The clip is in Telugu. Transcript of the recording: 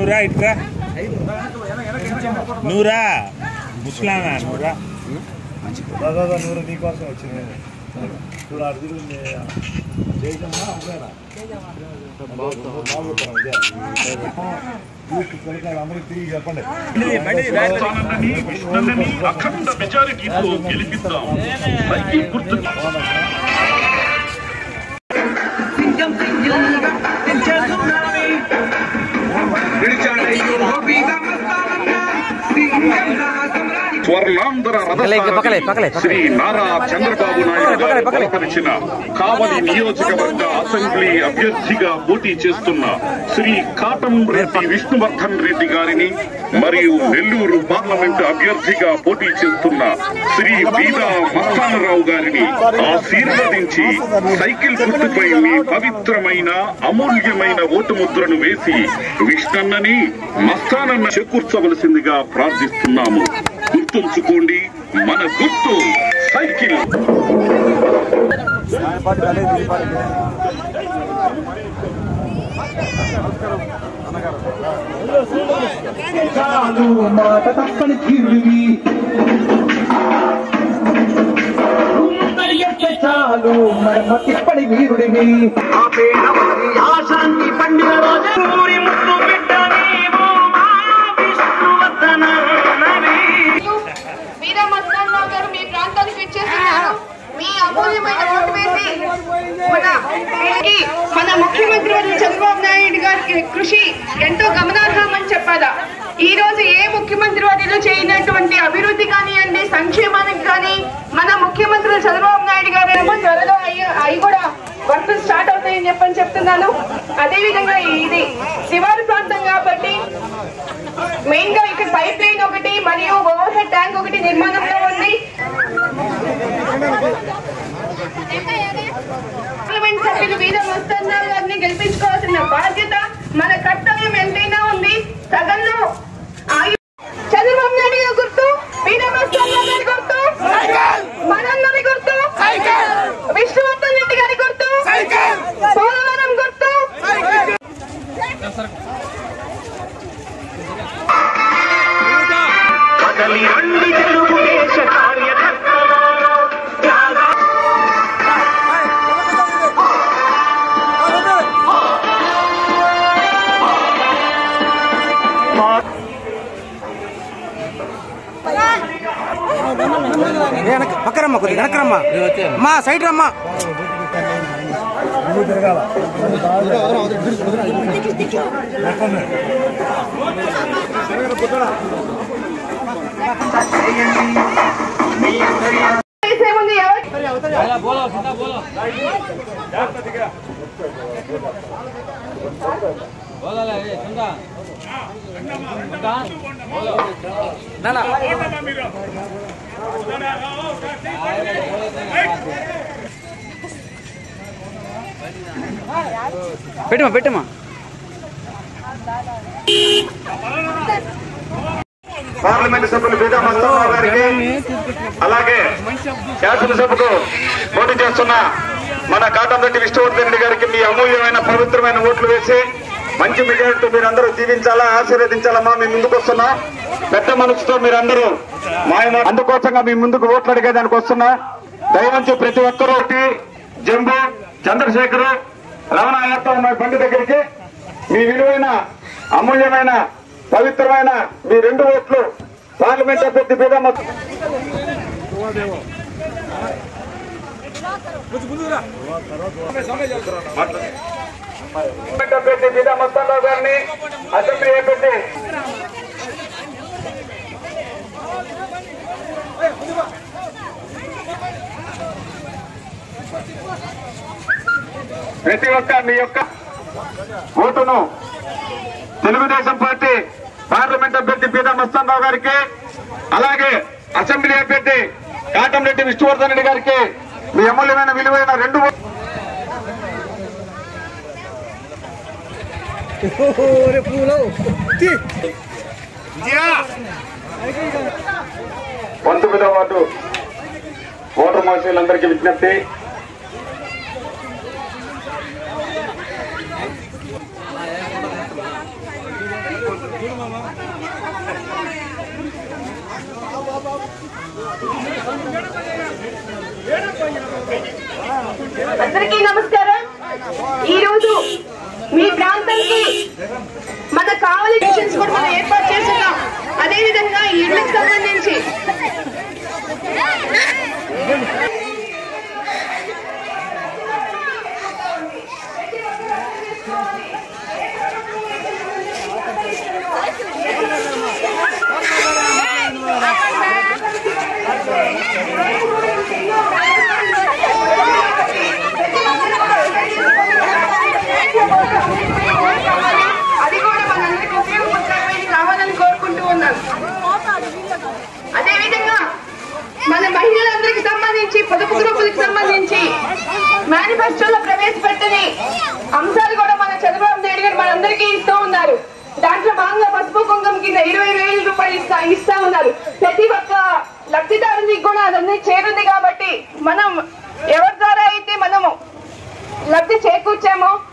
నూరా ఇట్రా నూరా ముస్లామా నూరా దాదాపు నూరు నీకోసం వచ్చింది చూడు అడుగులు అందరికి తిరిగి చెప్పండి అఖండ మెజారిటీతో గెలిపిద్దాం. సైకిల్ గుర్తు స్వర్ణాంధ్ర శ్రీ నారా చంద్రబాబు నాయుడు గారు బలపరిచిన కావలి నియోజకవర్గ అసెంబ్లీ అభ్యర్థిగా పోటీ చేస్తున్న శ్రీ కాటంరెడ్డి విష్ణువర్ధన్ రెడ్డి గారిని మరియు నెల్లూరు పార్లమెంటు అభ్యర్థిగా పోటీ చేస్తున్న శ్రీ బీదా మస్తానరావు గారిని ఆశీర్వదించి సైకిల్ గుర్తుపై మీ పవిత్రమైన అమూల్యమైన ఓటు ముద్రను వేసి విష్ణన్నని మస్తానన్న చేకూర్చవలసిందిగా ప్రార్థిస్తున్నాము. గుర్తుంచుకోండి, మన గుర్తు సైకిల్. చాలు మాట తప్పని తీరువి చాలు మరమ తిప్పని వీరుడివి ఆశాన్ని పండిన రోజు ముత్తు బిడ్డ నీవు మా విష్ణువర్ధన బీదా మస్తానరావు గారు మీ ప్రాంతానికి వచ్చేస్తున్నారు. మీ అమూల్యమైన ఓటు వేసి మన ముఖ్యమంత్రి చంద్రబాబు నాయుడు గారి కృషి ఎంతో గమనార్హమని చెప్పాలా. ఈ రోజు ఏ ముఖ్యమంత్రి వారిలో చేయనటువంటి అభివృద్ధి కానివ్వండి, సంక్షేమానికి కానీ మన ముఖ్యమంత్రి చంద్రబాబు నాయుడు గారు త్వరలో అవి కూడా వర్కులు స్టార్ట్ అవుతాయని చెప్తున్నాను. అదేవిధంగా ఇది శివారు ప్రాంతం కాబట్టి మెయిన్ గా ఇక్కడ పైప్ లైన్ ఒకటి మరియు ఓవర్ హెడ్ ట్యాంక్ ఒకటి నిర్మాణంలో ఉంది. పార్లమెంట్ సభ్యులు బీదా మస్తానరావు గారిని గెలిపించుకోవాల్సిన బాధ్యత, మన కర్తవ్యం ఎంతైనా ఉంది. సగంలో చంద్రబాబు నాయుడు గారి గుర్తు, బీదా మస్తానరావు గారి గుర్తు, మనందరి గుర్తు, విష్ణువర్ధన్ రెడ్డి గారి గుర్తు, పోలవరం గుర్తు. పక్కరమ్మా, కొద్దిగా వెనకరమ్మా, మా సైడ్ రమ్మా. తిరగాల పెట్టమా. పార్లమెంట్ సభ్యులు బీదా మస్తానరావు గారికి, అలాగే శాసనసభకు పోటీ చేస్తున్న మన కాటంరెడ్డి విష్ణువర్ధన్ రెడ్డి గారికి మీ అమూల్యమైన పవిత్రమైన ఓట్లు వేసి మంచి మెజారిటీ మీరందరూ జీవించాలా, ఆశీర్వదించాలమ్మా. మీ ముందుకు వస్తున్నా పెద్ద మనసుతో మీరందరూ అందుకోసంగా మీ ముందుకు ఓట్లు అడిగేదానికి వస్తున్నా. దయవంచి ప్రతి ఒక్కరూ జంబు చంద్రశేఖర్ రమణ యాత్ర ఉన్న బండి దగ్గరికి మీ విలువైన అమూల్యమైన పవిత్రమైన మీ 2 ఓట్లు పార్లమెంట్ అభ్యర్థి బీదా అభ్యర్థి బీదా మస్తానరావు గారిని, అసెంబ్లీ అభ్యర్థి ప్రతి ఒక్క మీ యొక్క ఓటును తెలుగుదేశం పార్టీ పార్లమెంట్ అభ్యర్థి బీదా మస్తానరావు గారికి, అలాగే అసెంబ్లీ అభ్యర్థి కాటంరెడ్డి విష్ణువర్ధన్ రెడ్డి గారికి మీ అమూల్యమైన విలువైన 2 19వ వార్డు ఓటర్ మహాశయులందరికీ విజ్ఞప్తి. అందరికీ నమస్కారం. ఈరోజు మీ ప్రాంతానికి మన కావలి డివిజన్స్ కూడా మనం ఏర్పాటు చేస్తున్నాం. అదేవిధంగా ఇళ్లకు సంబంధించి అది కూడా మనందరికీ ఉపయోగపడతామని కావాలని కోరుకుంటూ ఉన్నాను. అదేవిధంగా మన మహిళలందరికీ సంబంధించి పొదుపు గ్రూపులకు సంబంధించి మేనిఫెస్టోలో ప్రవేశపెట్టని అంశాలు కూడా మన చంద్రబాబు నాయుడు గారు మనందరికీ ఇస్తూ ఉన్నారు. దాంట్లో భాగంగా పసుపు కుంకుమ కింద 20,000 రూపాయలు ఇస్తా ఉన్నారు. ప్రతి ఒక్క లబ్ధిదారునికి కూడా అదన్నీ చేరుంది. కాబట్టి మనం ఎవరి ద్వారా అయితే మనము లబ్ధి చేకూర్చామో